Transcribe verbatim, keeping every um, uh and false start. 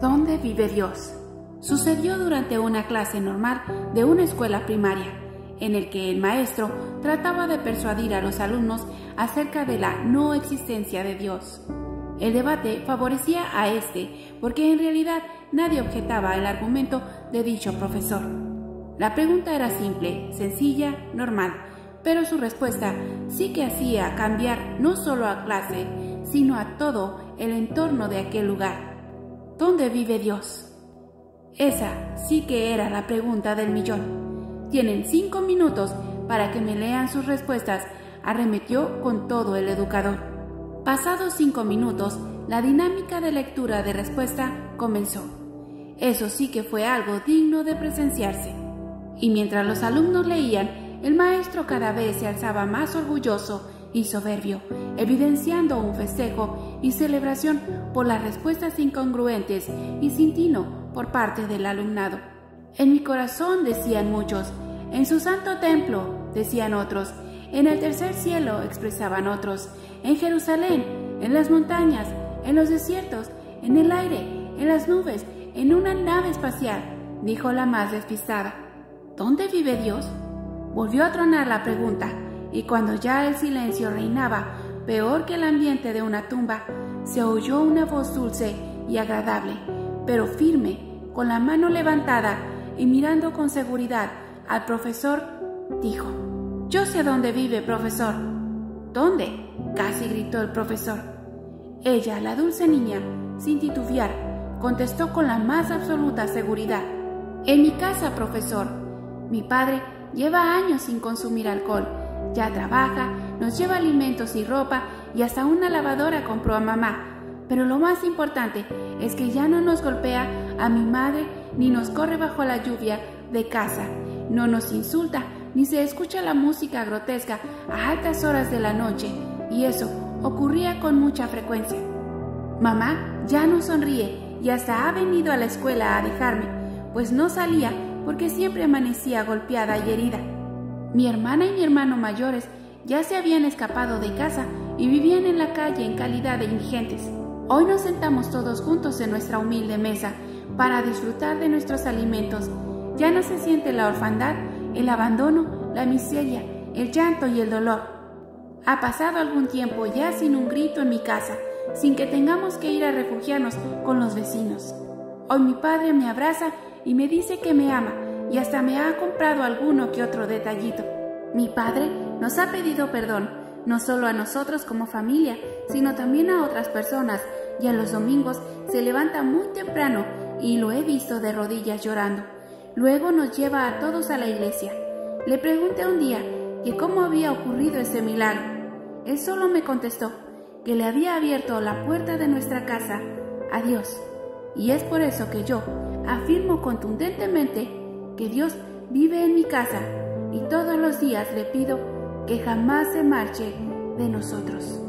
¿Dónde vive Dios? Sucedió durante una clase normal de una escuela primaria, en el que el maestro trataba de persuadir a los alumnos acerca de la no existencia de Dios. El debate favorecía a este porque en realidad nadie objetaba el argumento de dicho profesor. La pregunta era simple, sencilla, normal, pero su respuesta sí que hacía cambiar no solo a clase, sino a todo el entorno de aquel lugar. ¿Dónde vive Dios? Esa sí que era la pregunta del millón. Tienen cinco minutos para que me lean sus respuestas, arremetió con todo el educador. Pasados cinco minutos, la dinámica de lectura de respuesta comenzó. Eso sí que fue algo digno de presenciarse. Y mientras los alumnos leían, el maestro cada vez se alzaba más orgulloso y soberbio, evidenciando un festejo y celebración por las respuestas incongruentes y sin tino por parte del alumnado. En mi corazón, decían muchos; en su santo templo, decían otros; en el tercer cielo, expresaban otros; en Jerusalén, en las montañas, en los desiertos, en el aire, en las nubes, en una nave espacial, dijo la más despistada. ¿Dónde vive Dios? Volvió a tronar la pregunta, y cuando ya el silencio reinaba, peor que el ambiente de una tumba, se oyó una voz dulce y agradable, pero firme, con la mano levantada y mirando con seguridad al profesor, dijo: «Yo sé dónde vive, profesor». «¿Dónde?», casi gritó el profesor. Ella, la dulce niña, sin titubear, contestó con la más absoluta seguridad: «En mi casa, profesor. Mi padre lleva años sin consumir alcohol. Ya trabaja, nos lleva alimentos y ropa, y hasta una lavadora compró a mamá. Pero lo más importante es que ya no nos golpea a mi madre ni nos corre bajo la lluvia de casa. No nos insulta ni se escucha la música grotesca a altas horas de la noche, y eso ocurría con mucha frecuencia. Mamá ya no sonríe y hasta ha venido a la escuela a dejarme, pues no salía porque siempre amanecía golpeada y herida. Mi hermana y mi hermano mayores ya se habían escapado de casa y vivían en la calle en calidad de indigentes. Hoy nos sentamos todos juntos en nuestra humilde mesa para disfrutar de nuestros alimentos. Ya no se siente la orfandad, el abandono, la miseria, el llanto y el dolor. Ha pasado algún tiempo ya sin un grito en mi casa, sin que tengamos que ir a refugiarnos con los vecinos. Hoy mi padre me abraza y me dice que me ama, y hasta me ha comprado alguno que otro detallito. Mi padre nos ha pedido perdón, no solo a nosotros como familia, sino también a otras personas, y a los domingos se levanta muy temprano y lo he visto de rodillas llorando. Luego nos lleva a todos a la iglesia. Le pregunté un día que cómo había ocurrido ese milagro. Él solo me contestó que le había abierto la puerta de nuestra casa a Dios. Y es por eso que yo afirmo contundentemente que Dios vive en mi casa, y todos los días le pido que jamás se marche de nosotros.